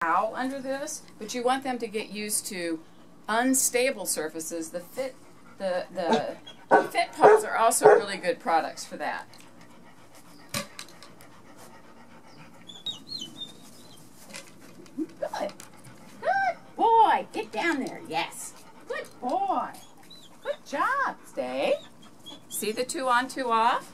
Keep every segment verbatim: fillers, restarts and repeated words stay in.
towel under this, but you want them to get used to unstable surfaces. The fit, the the, the fit paws are also really good products for that. Good, good boy. Get down there. Yes. Good boy. Good job. Stay. See the two on, two off?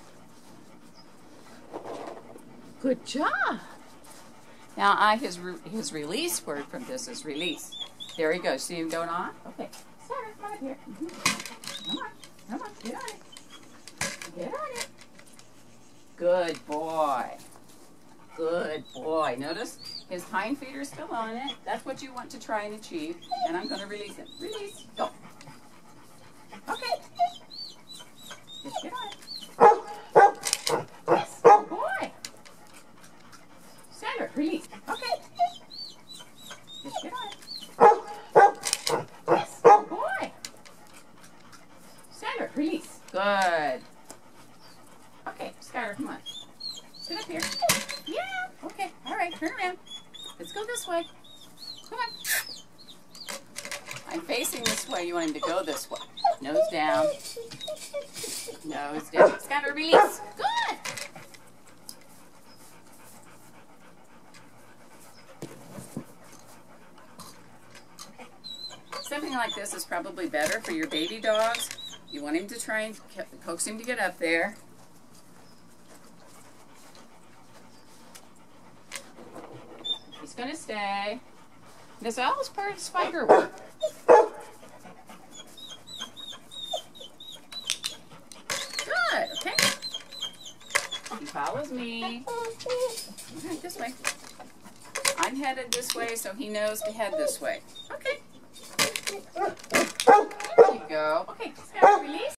Good job. Now, I his re his release word from this is release. There he goes. See him going on? Okay. Sarah, come up here. Mm-hmm. Come on. Come on. Get on it. Get on it. Good boy. Good boy. Notice his hind feet are still on it. That's what you want to try and achieve. And I'm going to release him. Release. Go. Okay. Just get on it. Yes. Good boy. Sandra, release. Okay. Just get on it. Yes. Good boy. Sandra, release. Good. Okay, Skylar, come on. Sit up here. Yeah. Okay. All right. Turn around. Let's go this way. Come on. I'm facing this way. You want him to go this way. Nose down. Nose down. Skylar, release. Good. Something like this is probably better for your baby dogs. You want him to try and coax him to get up there. He's going to stay. This all is part of spider work. Good, okay. He follows me. Right, this way. I'm headed this way, so he knows to head this way. Okay. There you go. Okay, just gotta release.